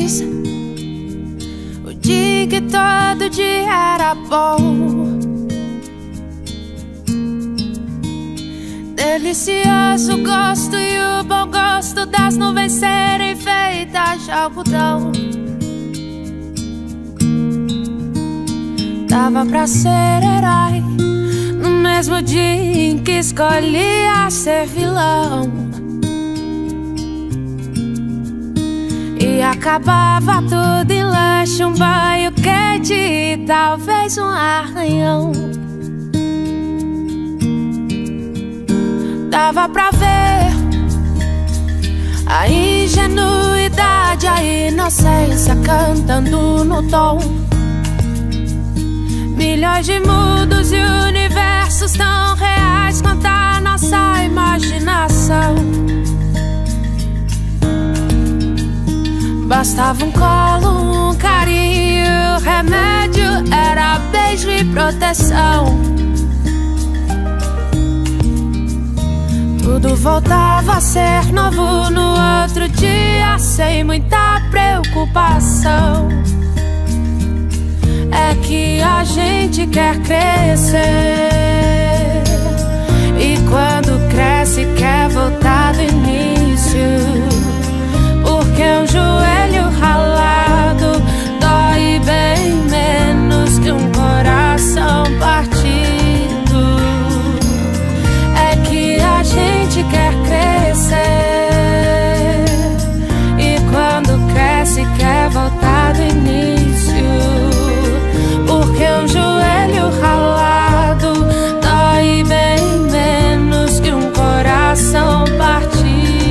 feliz, o dia que todo dia era bom. Delicioso gosto e o bom gosto das nuvens serem feitas de algodão. Dava pra ser herói no mesmo dia em que escolhia ser vilão. E acabava tudo em lanche, um banho quente e talvez um arranhão. Dava pra ver a ingenuidade, a inocência cantando no tom. Milhões de mundos e universos tão reais quanto a nossa imaginação. Bastava um colo, um carinho, o remédio era beijo e proteção. Tudo voltava a ser novo no outro dia, sem muita preocupação. É que a gente quer crescer, e quando cresce quer voltar do início. Porque um joelho ralado dói bem menos que um coração partido. É que a gente quer crescer, e quando cresce quer voltar do início. Porque um joelho ralado dói bem menos que um coração partido.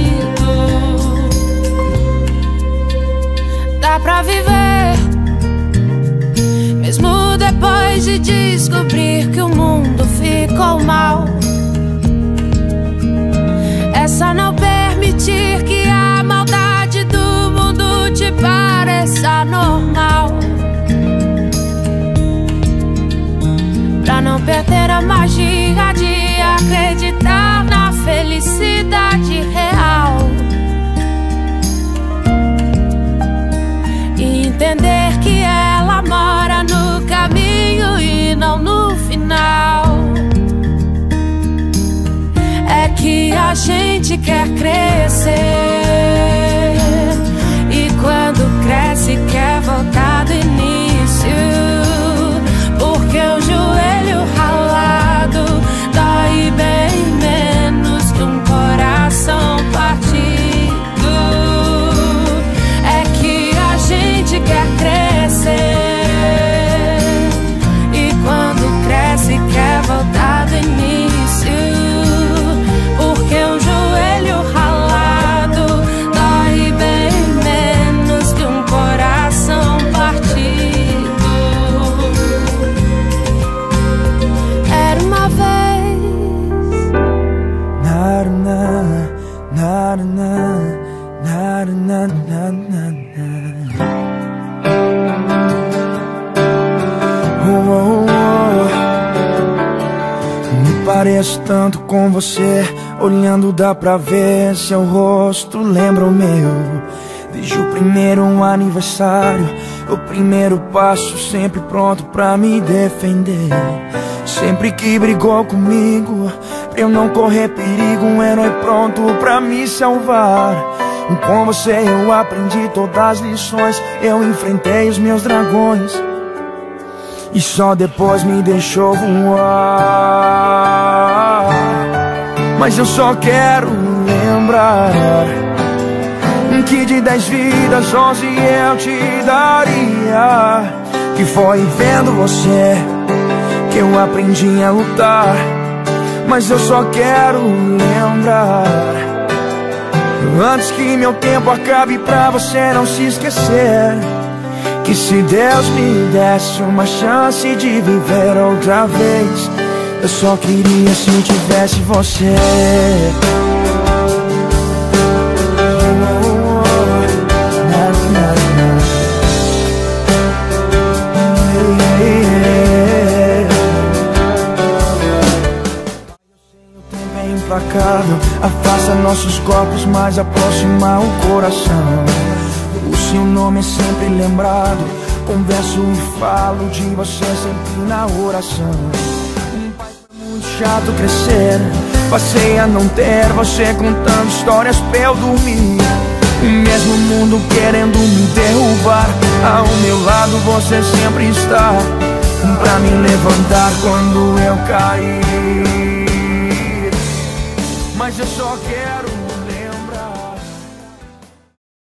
Dá pra viver, mesmo depois de descobrir que o mundo ficou mal. É só não permitir que a maldade do mundo te pareça normal, pra não perder a magia de acreditar na felicidade real. E entender que ela mora no caminho e não no final. É que a gente quer crescer, e quando cresce quer voltar do início. Porque o joelho ralado dói bem menos que um coração partido. É que a gente quer crescer, e quando cresce quer voltar do início. Porque um joelho ralado dói bem menos que um coração partido. Era uma vez. Na na na na na na na. Me pareço tanto com você, olhando dá pra ver seu rosto lembra o meu. Desde o primeiro aniversário, o primeiro passo, sempre pronto pra me defender. Sempre que brigou comigo, pra eu não correr perigo, um herói pronto pra me salvar. Com você eu aprendi todas as lições, eu enfrentei os meus dragões, e só depois me deixou voar. Mas eu só quero lembrar que de 10 vidas 11 eu te daria. Que foi vendo você que eu aprendi a lutar. Mas eu só quero lembrar, antes que meu tempo acabe, pra você não se esquecer, que se Deus me desse uma chance de viver outra vez, eu só queria se tivesse você. Afasta nossos corpos, mas aproxima o coração. O seu nome é sempre lembrado. Converso e falo de você sempre na oração. Um pai foi muito chato crescer, passei a não ter você contando histórias pra eu dormir. Mesmo o mundo querendo me derrubar, ao meu lado você sempre está, pra me levantar quando eu cair. Mas eu só quero